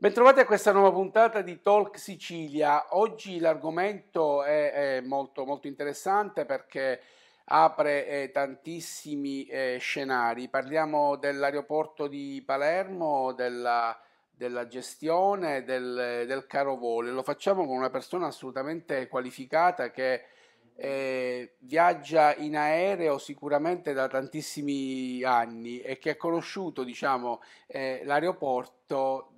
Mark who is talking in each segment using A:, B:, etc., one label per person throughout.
A: Bentrovati a questa nuova puntata di Talk Sicilia. Oggi l'argomento è molto, molto interessante perché apre tantissimi scenari. Parliamo dell'aeroporto di Palermo, della gestione del caro voli. Lo facciamo con una persona assolutamente qualificata che viaggia in aereo sicuramente da tantissimi anni e che ha conosciuto, diciamo, l'aeroporto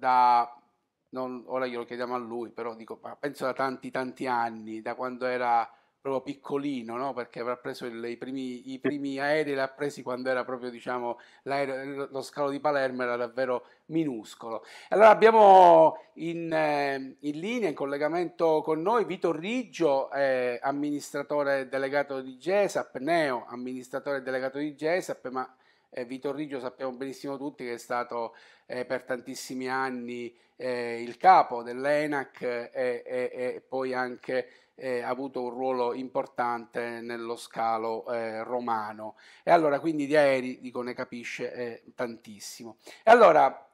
A: ora glielo chiediamo a lui, però dico, ma penso da tanti tanti anni, da quando era proprio piccolino, no? Perché avrà preso i primi aerei, li ha presi quando era proprio, diciamo, lo scalo di Palermo era davvero minuscolo. Allora abbiamo in linea, in collegamento con noi, Vito Riggio, amministratore delegato di GESAP, neo amministratore delegato di GESAP, ma Vito Riggio sappiamo benissimo tutti che è stato per tantissimi anni il capo dell'ENAC e poi anche ha avuto un ruolo importante nello scalo romano. E allora quindi di aerei, dico, ne capisce tantissimo. E allora,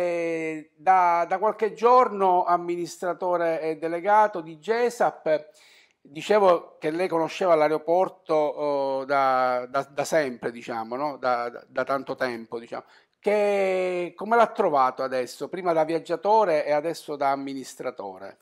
A: da qualche giorno amministratore delegato di GESAP, dicevo che lei conosceva l'aeroporto da sempre, diciamo, no? Da tanto tempo, diciamo. Come l'ha trovato adesso? Prima da viaggiatore e adesso da amministratore.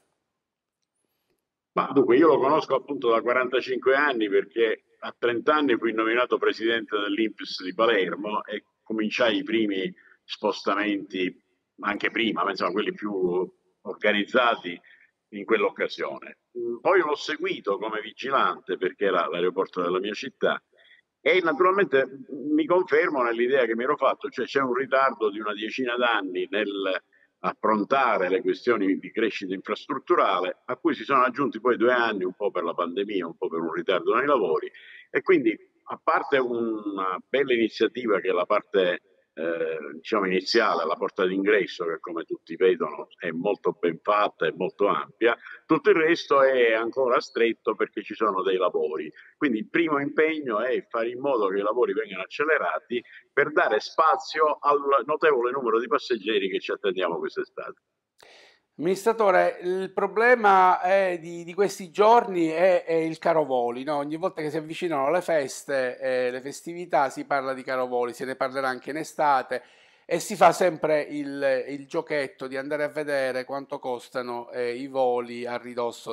B: Ma dunque, io lo conosco appunto da 45 anni perché a 30 anni fui nominato presidente dell'INPS di Palermo e cominciai i primi spostamenti, anche prima, ma insomma quelli più organizzati in quell'occasione. Poi l'ho seguito come vigilante perché era l'aeroporto della mia città e naturalmente mi confermo nell'idea che mi ero fatto, cioè c'è un ritardo di una decina d'anni nel affrontare le questioni di crescita infrastrutturale, a cui si sono aggiunti poi 2 anni, un po' per la pandemia, un po' per un ritardo nei lavori, e quindi a parte una bella iniziativa che è la parte diciamo iniziale, la porta d'ingresso, che come tutti vedono è molto ben fatta e molto ampia, tutto il resto è ancora stretto perché ci sono dei lavori. Quindi il primo impegno è fare in modo che i lavori vengano accelerati per dare spazio al notevole numero di passeggeri che ci attendiamo quest'estate.
A: Amministratore, il problema di questi giorni è il caro voli, no? Ogni volta che si avvicinano le feste, le festività, si parla di caro voli, se ne parlerà anche in estate e si fa sempre il giochetto di andare a vedere quanto costano i voli a ridosso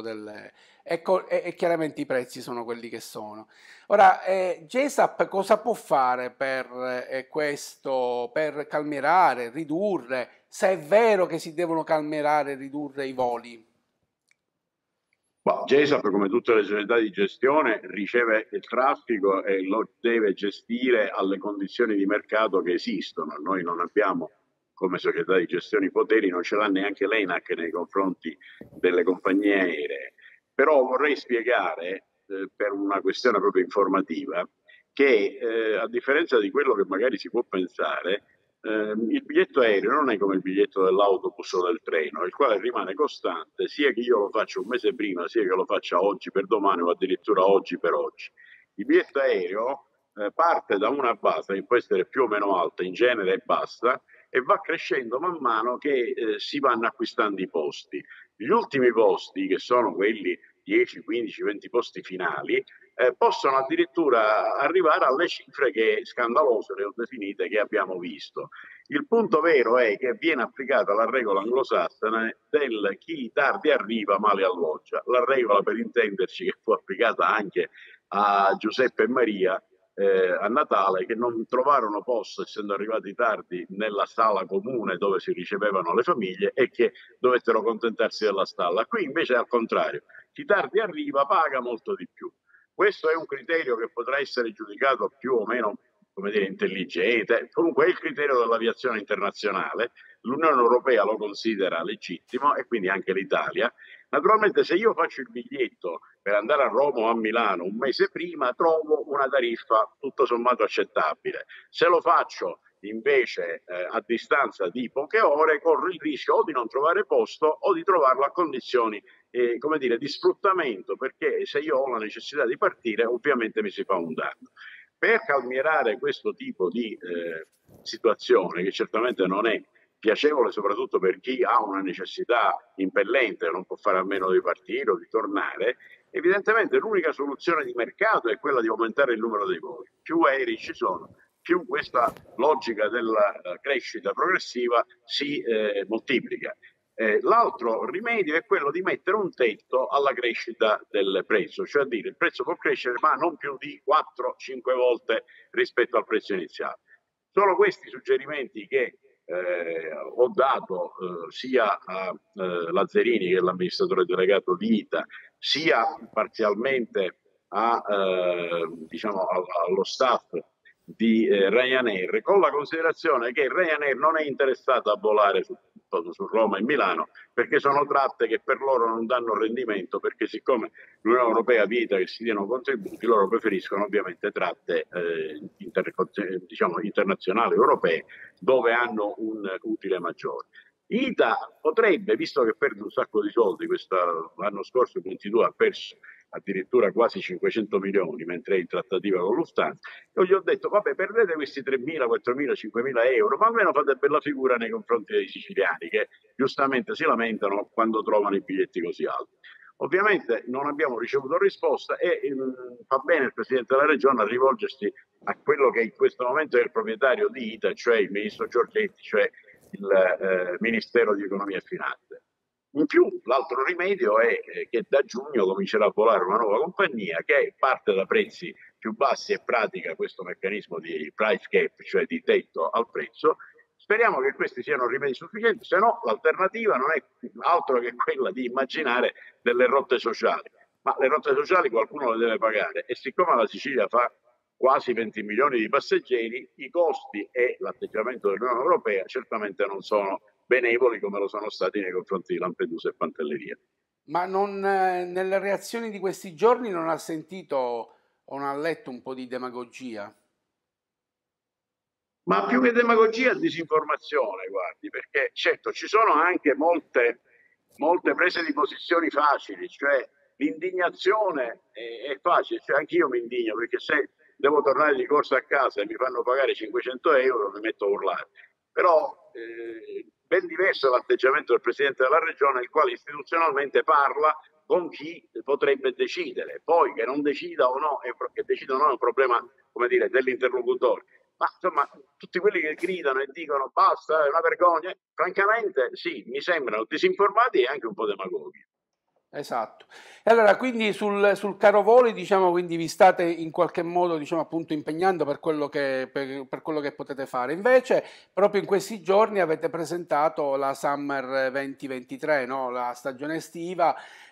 A: e chiaramente i prezzi sono quelli che sono. Ora, GESAP cosa può fare per questo, per calmierare, ridurre, se è vero che si devono calmierare e ridurre i voli?
B: GESAP, come tutte le società di gestione, riceve il traffico e lo deve gestire alle condizioni di mercato che esistono. Noi non abbiamo, come società di gestione, i poteri, non ce l'ha neanche l'ENAC nei confronti delle compagnie aeree. Però vorrei spiegare, per una questione proprio informativa, che a differenza di quello che magari si può pensare, il biglietto aereo non è come il biglietto dell'autobus o del treno, il quale rimane costante sia che io lo faccia un mese prima, sia che lo faccia oggi per domani o addirittura oggi per oggi. Il biglietto aereo parte da una base che può essere più o meno alta, in genere e basta, e va crescendo man mano che si vanno acquistando i posti. Gli ultimi posti, che sono quelli 10, 15, 20 posti finali, possono addirittura arrivare alle cifre che scandalose, le ho definite, che abbiamo visto. Il punto vero è che viene applicata la regola anglosassone del chi tardi arriva male alloggia. La regola, per intenderci, che fu applicata anche a Giuseppe e Maria a Natale, che non trovarono posto, essendo arrivati tardi, nella sala comune dove si ricevevano le famiglie e che dovettero contentarsi della stalla. Qui invece è al contrario, chi tardi arriva paga molto di più. Questo è un criterio che potrà essere giudicato più o meno, come dire, intelligente, comunque è il criterio dell'aviazione internazionale, l'Unione Europea lo considera legittimo e quindi anche l'Italia. Naturalmente se io faccio il biglietto per andare a Roma o a Milano un mese prima, trovo una tariffa tutto sommato accettabile. Se lo faccio invece a distanza di poche ore, corro il rischio o di non trovare posto o di trovarlo a condizioni come dire, di sfruttamento, perché se io ho la necessità di partire, ovviamente mi si fa un danno. Per calmierare questo tipo di situazione, che certamente non è piacevole soprattutto per chi ha una necessità impellente, non può fare a meno di partire o di tornare. Evidentemente l'unica soluzione di mercato è quella di aumentare il numero dei voli. Più aerei ci sono, più questa logica della crescita progressiva si moltiplica. L'altro rimedio è quello di mettere un tetto alla crescita del prezzo, cioè a dire il prezzo può crescere ma non più di 4-5 volte rispetto al prezzo iniziale. Sono questi suggerimenti che ho dato sia a Lazzarini, che è l'amministratore delegato di ITA, sia parzialmente diciamo, allo staff di Ryanair, con la considerazione che Ryanair non è interessata a volare su Roma e Milano, perché sono tratte che per loro non danno rendimento, perché siccome l'Unione Europea vieta che si diano contributi, loro preferiscono ovviamente tratte diciamo, internazionali europee, dove hanno un utile maggiore. ITA potrebbe, visto che perde un sacco di soldi, l'anno scorso il 22 ha perso addirittura quasi 500 milioni mentre è in trattativa con Lufthansa. Io gli ho detto, vabbè, perdete questi 3.000, 4.000, 5.000 euro, ma almeno fate bella figura nei confronti dei siciliani, che giustamente si lamentano quando trovano i biglietti così alti. Ovviamente non abbiamo ricevuto risposta e fa bene il Presidente della Regione a rivolgersi a quello che in questo momento è il proprietario di ITA, cioè il Ministro Giorgetti, cioè il Ministero di Economia e Finanze. In più, l'altro rimedio è che da giugno comincerà a volare una nuova compagnia che parte da prezzi più bassi e pratica questo meccanismo di price cap, cioè di tetto al prezzo. Speriamo che questi siano rimedi sufficienti, se no l'alternativa non è altro che quella di immaginare delle rotte sociali. Ma le rotte sociali qualcuno le deve pagare e siccome la Sicilia fa quasi 20 milioni di passeggeri, i costi e l'atteggiamento dell'Unione Europea certamente non sono benevoli come lo sono stati nei confronti di Lampedusa e Pantelleria.
A: Ma non, nelle reazioni di questi giorni non ha sentito o non ha letto un po' di demagogia?
B: Ma più che demagogia, disinformazione, guardi, perché certo ci sono anche molte prese di posizioni facili, cioè l'indignazione è facile, cioè anch'io mi indigno perché se devo tornare di corsa a casa e mi fanno pagare 500 euro mi metto a urlare. Però ben diverso è l'atteggiamento del Presidente della Regione, il quale istituzionalmente parla con chi potrebbe decidere. Poi che non decida o no, che decida o no è un problema, come dire, dell'interlocutore. Ma insomma, tutti quelli che gridano e dicono basta, è una vergogna, francamente sì, mi sembrano disinformati e anche un po' demagoghi.
A: Esatto. E allora, quindi sul caro voli, diciamo, quindi vi state in qualche modo, diciamo, appunto impegnando per quello che potete fare. Invece, proprio in questi giorni avete presentato la Summer 2023, no? La stagione estiva,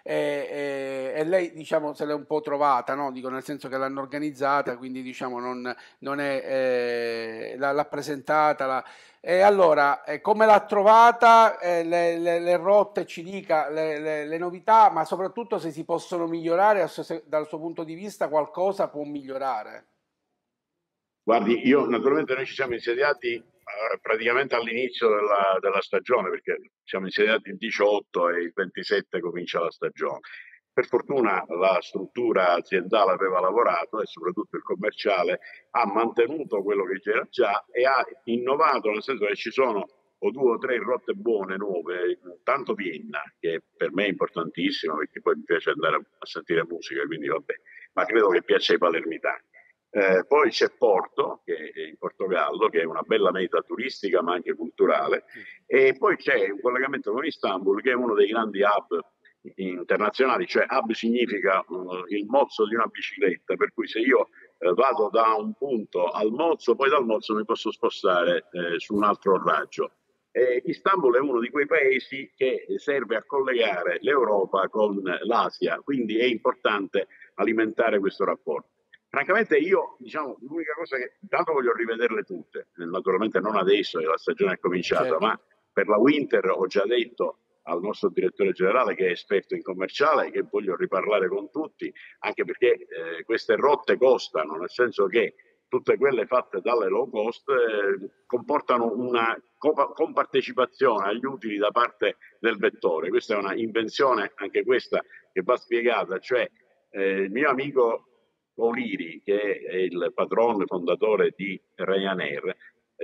A: e lei, diciamo, se l'è un po' trovata, no? Dico, nel senso che l'hanno organizzata, quindi, diciamo, non è, l'ha presentata, e allora, come l'ha trovata? Le rotte ci dica, le novità, ma soprattutto se si possono migliorare, o se dal suo punto di vista qualcosa può migliorare.
B: Guardi, io naturalmente noi ci siamo insediati praticamente all'inizio della stagione, perché siamo insediati il 18 e il 27 comincia la stagione. Per fortuna la struttura aziendale aveva lavorato e soprattutto il commerciale ha mantenuto quello che c'era già e ha innovato, nel senso che ci sono o due o tre rotte buone, nuove, tanto Vienna, che per me è importantissima perché poi mi piace andare a sentire musica, quindi vabbè, ma credo che piaccia ai palermitani. Poi c'è Porto, che è in Portogallo, che è una bella meta turistica ma anche culturale, e poi c'è un collegamento con Istanbul, che è uno dei grandi hub internazionali, cioè hub significa il mozzo di una bicicletta, per cui se io vado da un punto al mozzo, poi dal mozzo mi posso spostare su un altro raggio. Istanbul è uno di quei paesi che serve a collegare l'Europa con l'Asia, quindi è importante alimentare questo rapporto. Francamente io, diciamo, l'unica cosa che intanto voglio rivederle tutte, naturalmente non adesso che la stagione è cominciata,
A: Certo.
B: ma per la Winter ho già detto al nostro direttore generale che è esperto in commerciale che voglio riparlare con tutti, anche perché queste rotte costano, nel senso che tutte quelle fatte dalle low cost comportano una compartecipazione agli utili da parte del vettore. Questa è una invenzione, anche questa, che va spiegata, cioè il mio amico O'Leary, che è il patron fondatore di Ryanair,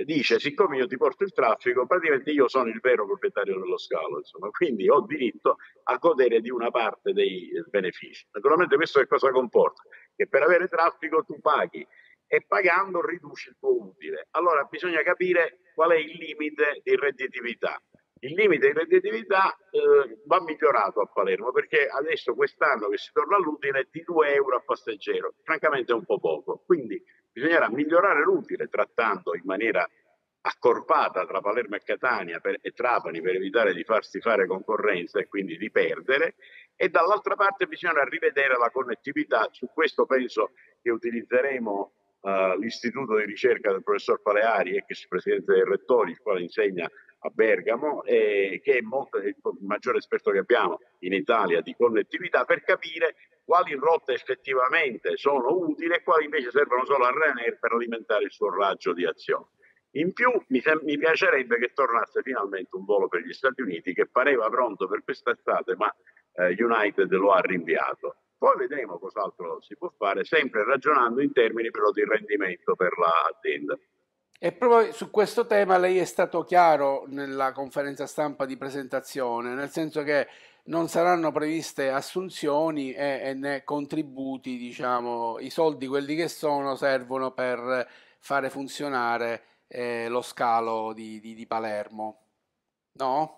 B: dice: siccome io ti porto il traffico, praticamente io sono il vero proprietario dello scalo, insomma, quindi ho diritto a godere di una parte dei benefici. Naturalmente questo che cosa comporta? Che per avere traffico tu paghi e pagando riduci il tuo utile. Allora bisogna capire qual è il limite di redditività. Il limite di redditività va migliorato a Palermo, perché adesso quest'anno che si torna all'utile di 2 euro a passeggero, francamente è un po' poco. Quindi bisognerà migliorare l'utile trattando in maniera accorpata tra Palermo e Catania e Trapani, per evitare di farsi fare concorrenza e quindi di perdere, e dall'altra parte bisogna rivedere la connettività. Su questo penso che utilizzeremo l'istituto di ricerca del professor Paleari, ex presidente dei rettori, il quale insegna a Bergamo, che è il maggiore esperto che abbiamo in Italia di connettività, per capire quali rotte effettivamente sono utili e quali invece servono solo a Ryanair per alimentare il suo raggio di azione. In più mi piacerebbe che tornasse finalmente un volo per gli Stati Uniti, che pareva pronto per quest'estate, ma United lo ha rinviato. Poi vedremo cos'altro si può fare, sempre ragionando in termini però di rendimento per l'azienda.
A: E proprio su questo tema lei è stato chiaro nella conferenza stampa di presentazione, nel senso che non saranno previste assunzioni e né contributi, diciamo, i soldi quelli che sono servono per fare funzionare lo scalo di Palermo, no?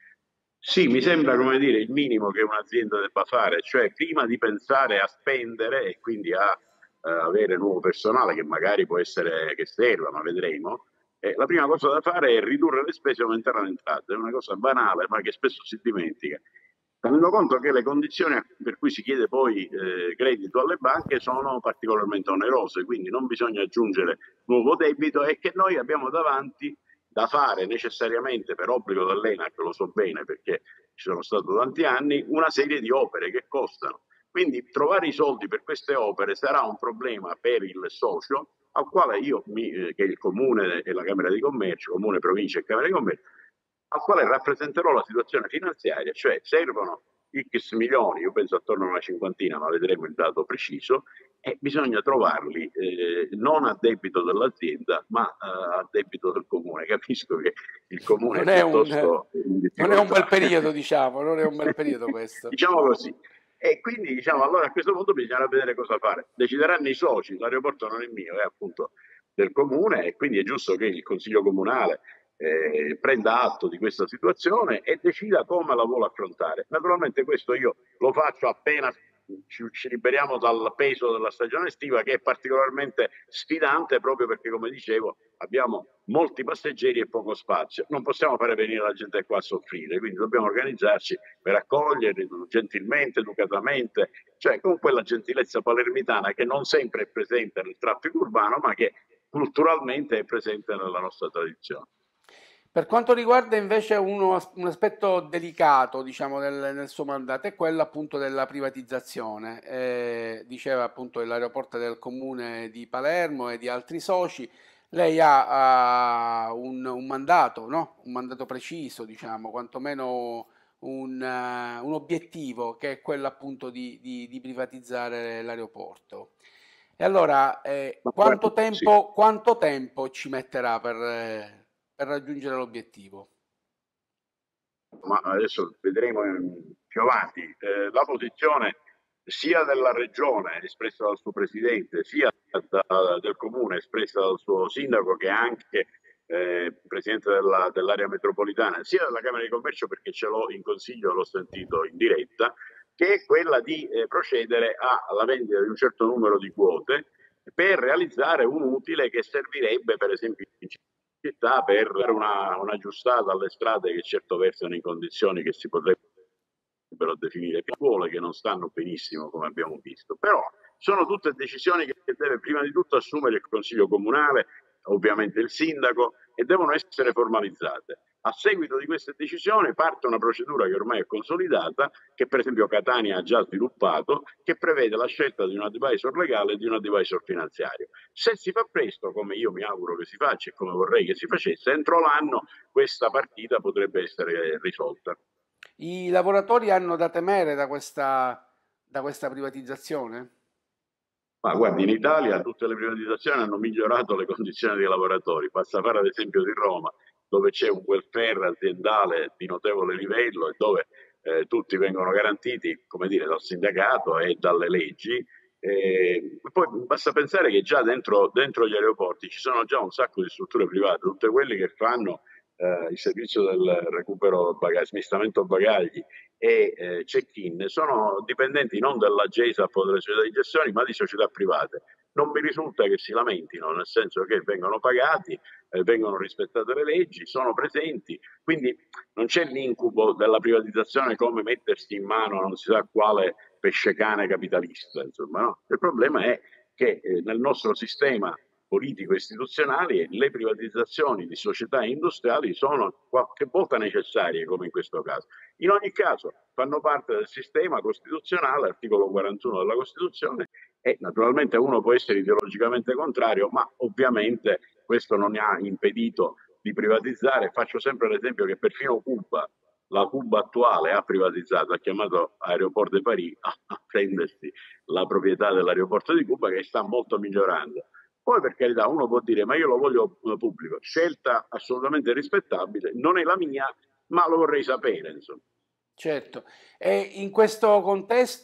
B: Sì, mi sembra, come dire, il minimo che un'azienda debba fare, cioè prima di pensare a spendere e quindi a avere nuovo personale, che magari può essere che serva, ma vedremo, la prima cosa da fare è ridurre le spese e aumentare le entrate. È una cosa banale, ma che spesso si dimentica. Tenendo conto che le condizioni per cui si chiede poi credito alle banche sono particolarmente onerose, quindi non bisogna aggiungere nuovo debito, e che noi abbiamo davanti da fare necessariamente per obbligo dell'ENAC, lo so bene perché ci sono stato tanti anni, una serie di opere che costano. Quindi trovare i soldi per queste opere sarà un problema per il socio, al quale che è il Comune e la Camera di Commercio, Comune, Provincia e Camera di Commercio, al quale rappresenterò la situazione finanziaria, cioè servono X milioni, io penso attorno a una cinquantina, ma vedremo il dato preciso, e bisogna trovarli non a debito dell'azienda, ma a debito del comune. Capisco che il comune è
A: Non è un,
B: piuttosto in
A: non è un bel
B: difficoltà.
A: periodo, diciamo, non è un bel periodo questo.
B: Diciamo così. E quindi diciamo, allora a questo punto bisognerà vedere cosa fare. Decideranno i soci, l'aeroporto non è mio, è appunto del comune, e quindi è giusto che il consiglio comunale prenda atto di questa situazione e decida come la vuole affrontare. Naturalmente questo io lo faccio appena ci liberiamo dal peso della stagione estiva, che è particolarmente sfidante proprio perché, come dicevo, abbiamo molti passeggeri e poco spazio. Non possiamo fare venire la gente qua a soffrire, quindi dobbiamo organizzarci per accoglierli gentilmente, educatamente, cioè con quella gentilezza palermitana che non sempre è presente nel traffico urbano, ma che culturalmente è presente nella nostra tradizione.
A: Per quanto riguarda invece un aspetto delicato, diciamo, nel suo mandato, è quello appunto della privatizzazione. Diceva appunto dell'aeroporto del comune di Palermo e di altri soci. Lei ha un mandato, no? Un mandato preciso, diciamo, quantomeno un obiettivo che è quello appunto di privatizzare l'aeroporto. E allora,
B: Ma guardi, sì.
A: quanto tempo ci metterà per raggiungere l'obiettivo?
B: Ma adesso vedremo più avanti. La posizione sia della regione espressa dal suo presidente, sia del comune espressa dal suo sindaco, che è anche presidente dell'area metropolitana, sia della Camera di Commercio, perché ce l'ho in consiglio, l'ho sentito in diretta, che è quella di procedere alla vendita di un certo numero di quote per realizzare un utile che servirebbe per esempio in città per dare una giustata alle strade, che certo versano in condizioni che si potrebbero definire scuole che non stanno benissimo, come abbiamo visto. Però sono tutte decisioni che deve prima di tutto assumere il Consiglio Comunale, ovviamente il sindaco, e devono essere formalizzate. A seguito di queste decisioni parte una procedura che ormai è consolidata, che per esempio Catania ha già sviluppato, che prevede la scelta di un advisor legale e di un advisor finanziario. Se si fa presto, come io mi auguro che si faccia e come vorrei che si facesse, entro l'anno questa partita potrebbe essere risolta.
A: I lavoratori hanno da temere da questa privatizzazione?
B: Ma guardi, in Italia tutte le privatizzazioni hanno migliorato le condizioni dei lavoratori. Basta fare l'esempio di Roma, dove c'è un welfare aziendale di notevole livello e dove tutti vengono garantiti, come dire, dal sindacato e dalle leggi. Poi basta pensare che già dentro gli aeroporti ci sono già un sacco di strutture private, tutte quelle che fanno il servizio del recupero bagagli, smistamento bagagli e check-in sono dipendenti non della GESAP o delle società di gestione, ma di società private. Non mi risulta che si lamentino, nel senso che vengono pagati, vengono rispettate le leggi, sono presenti, quindi non c'è l'incubo della privatizzazione come mettersi in mano non si sa quale pescecane capitalista, insomma, no? Il problema è che nel nostro sistema politico istituzionali le privatizzazioni di società industriali sono qualche volta necessarie, come in questo caso. In ogni caso fanno parte del sistema costituzionale, articolo 41 della Costituzione, e naturalmente uno può essere ideologicamente contrario, ma ovviamente questo non ha impedito di privatizzare. Faccio sempre l'esempio che perfino Cuba, la Cuba attuale, ha privatizzato, ha chiamato Aeroport de Paris a prendersi la proprietà dell'aeroporto di Cuba, che sta molto migliorando. Poi per carità uno può dire ma io lo voglio pubblico, scelta assolutamente rispettabile, non è la mia, ma lo vorrei sapere, insomma.
A: Certo, e in questo contesto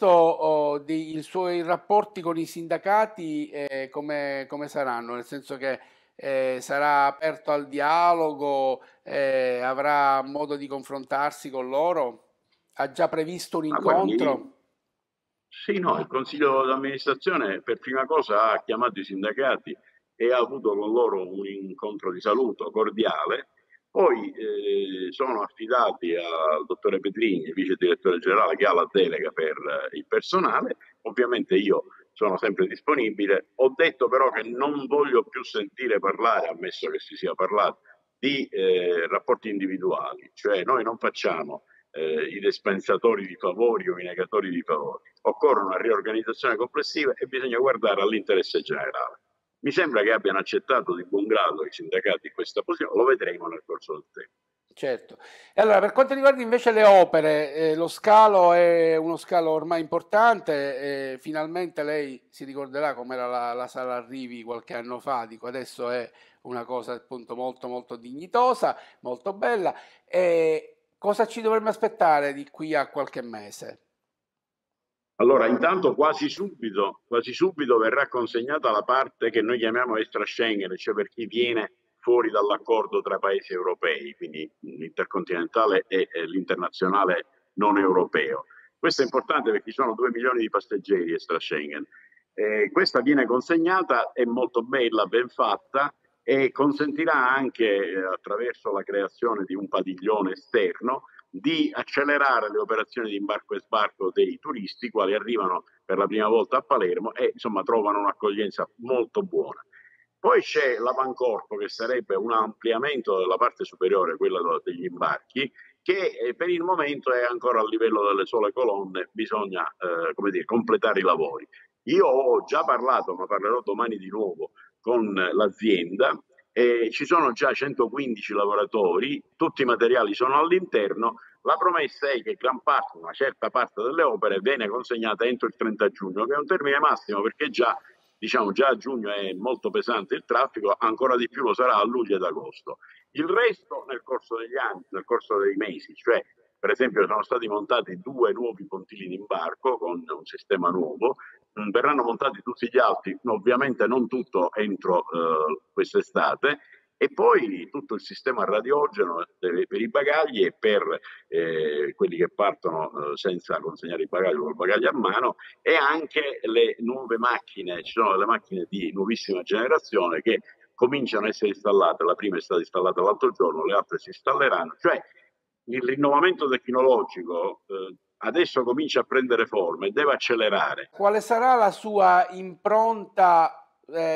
A: i suoi rapporti con i sindacati come saranno? Nel senso che sarà aperto al dialogo, avrà modo di confrontarsi con loro? Ha già previsto un
B: Ma guardi,
A: incontro?
B: sì, no, il consiglio d'amministrazione per prima cosa ha chiamato i sindacati e ha avuto con loro un incontro di saluto cordiale. Poi sono affidati al dottore Petrini, vice direttore generale, che ha la delega per il personale. Ovviamente io sono sempre disponibile. Ho detto però che non voglio più sentire parlare, ammesso che si sia parlato, di rapporti individuali, cioè noi non facciamo i dispensatori di favori o i negatori di favori. Occorre una riorganizzazione complessiva e bisogna guardare all'interesse generale. Mi sembra che abbiano accettato di buon grado i sindacati questa posizione, lo vedremo nel corso del tempo.
A: Certo. E allora, per quanto riguarda invece le opere, lo scalo è uno scalo ormai importante, finalmente lei si ricorderà com'era la sala arrivi qualche anno fa, dico adesso è una cosa appunto molto molto dignitosa, molto bella. E cosa ci dovremmo aspettare di qui a qualche mese?
B: Allora, intanto quasi subito verrà consegnata la parte che noi chiamiamo extra Schengen, cioè per chi viene fuori dall'accordo tra paesi europei, quindi l'intercontinentale e l'internazionale non europeo. Questo è importante perché ci sono 2 milioni di passeggeri extra Schengen. Questa viene consegnata, è molto bella, ben fatta e consentirà anche, attraverso la creazione di un padiglione esterno, di accelerare le operazioni di imbarco e sbarco dei turisti, quali arrivano per la prima volta a Palermo e insomma trovano un'accoglienza molto buona. Poi c'è l'Avancorpo, che sarebbe un ampliamento della parte superiore, quella degli imbarchi, che per il momento è ancora a livello delle sole colonne, bisogna come dire, completare i lavori. Io ho già parlato, ma parlerò domani di nuovo con l'azienda. Ci sono già 115 lavoratori, tutti i materiali sono all'interno. La promessa è che gran parte, una certa parte delle opere viene consegnata entro il 30 giugno, che è un termine massimo perché già, diciamo, già a giugno è molto pesante il traffico, ancora di più lo sarà a luglio ed agosto. Il resto nel corso degli anni, nel corso dei mesi, cioè per esempio sono stati montati 2 nuovi pontili d'imbarco con un sistema nuovo, verranno montati tutti gli altri, ovviamente non tutto entro quest'estate, e poi tutto il sistema radiogeno per i bagagli e per quelli che partono senza consegnare i bagagli con il bagaglio a mano, e anche le nuove macchine. Ci sono delle macchine di nuovissima generazione che cominciano a essere installate. La prima è stata installata l'altro giorno, le altre si installeranno, cioè il rinnovamento tecnologico adesso comincia a prendere forma e deve accelerare.
A: Quale sarà la sua impronta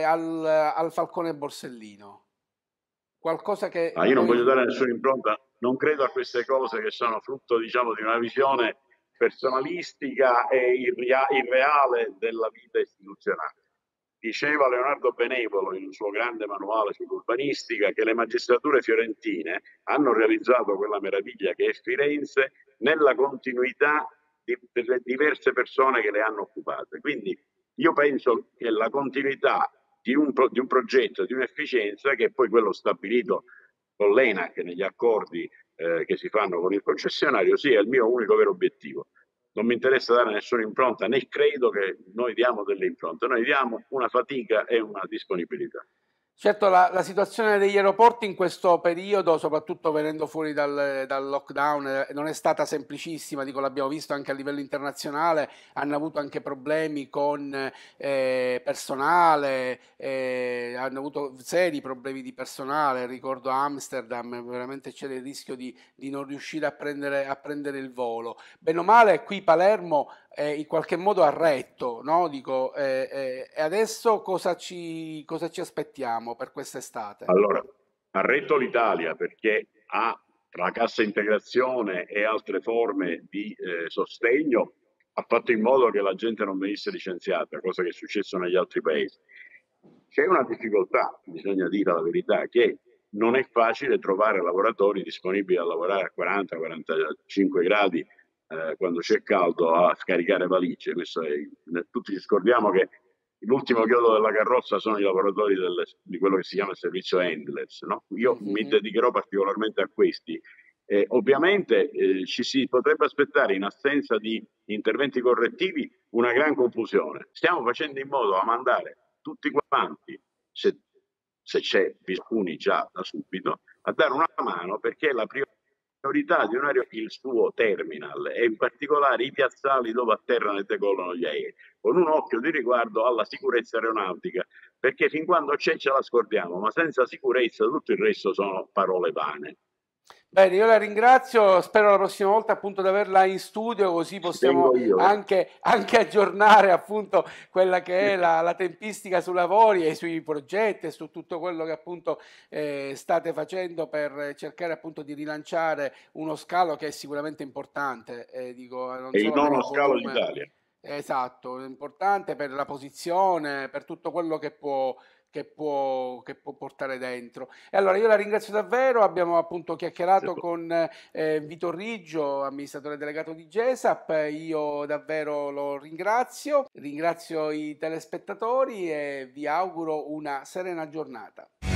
A: al Falcone Borsellino? Qualcosa che
B: Ma io non
A: poi...
B: voglio dare nessuna impronta, non credo a queste cose che sono frutto, diciamo, di una visione personalistica e irreale della vita istituzionale. Diceva Leonardo Benevolo in un suo grande manuale sull'urbanistica che le magistrature fiorentine hanno realizzato quella meraviglia che è Firenze nella continuità delle diverse persone che le hanno occupate. Quindi Io penso che la continuità di un progetto, di un'efficienza, che è poi quello stabilito con l'ENAC negli accordi che si fanno con il concessionario, sia il mio unico vero obiettivo. Non mi interessa dare nessuna impronta, né credo che noi diamo delle impronte, noi diamo una fatica e una disponibilità.
A: Certo, la situazione degli aeroporti in questo periodo, soprattutto venendo fuori dal lockdown, non è stata semplicissima, dico, l'abbiamo visto anche a livello internazionale, hanno avuto anche problemi con personale, hanno avuto seri problemi di personale, ricordo Amsterdam, veramente c'era il rischio di non riuscire a prendere il volo. Bene o male, qui Palermo in qualche modo ha retto, no? Dico, e adesso cosa ci aspettiamo per quest'estate?
B: Allora, ha retto l'Italia perché ha, tra la cassa integrazione e altre forme di sostegno, ha fatto in modo che la gente non venisse licenziata, cosa che è successo negli altri paesi. C'è una difficoltà, bisogna dire la verità, che non è facile trovare lavoratori disponibili a lavorare a 40-45 gradi quando c'è caldo a scaricare valigie. Tutti ci scordiamo che l'ultimo chiodo della carrozza sono i lavoratori di quello che si chiama il servizio endless. No? Io mi
A: Mhm.
B: dedicherò particolarmente a questi. Ovviamente ci si potrebbe aspettare, in assenza di interventi correttivi, una gran confusione. Stiamo facendo in modo a mandare tutti quanti, se c'è alcuni già da subito, a dare una mano, perché la priorità di un aereo è il suo terminal e in particolare i piazzali dove atterrano e decollano gli aerei, con un occhio di riguardo alla sicurezza aeronautica, perché fin quando c'è ce la scordiamo, ma senza sicurezza tutto il resto sono parole vane.
A: Bene, io la ringrazio, spero la prossima volta appunto di averla in studio così
B: Ci
A: possiamo
B: tengo io.
A: anche aggiornare appunto quella che è la tempistica sui lavori e sui progetti e su tutto quello che appunto state facendo per cercare appunto di rilanciare uno scalo che è sicuramente importante, dico, non
B: È il
A: solo per
B: nono
A: il
B: scalo
A: volume.
B: d'Italia.
A: Esatto, è importante per la posizione, per tutto quello che può portare dentro. E allora io la ringrazio davvero, abbiamo appunto chiacchierato con Vito Riggio, amministratore delegato di GESAP, io davvero lo ringrazio, ringrazio i telespettatori e vi auguro una serena giornata.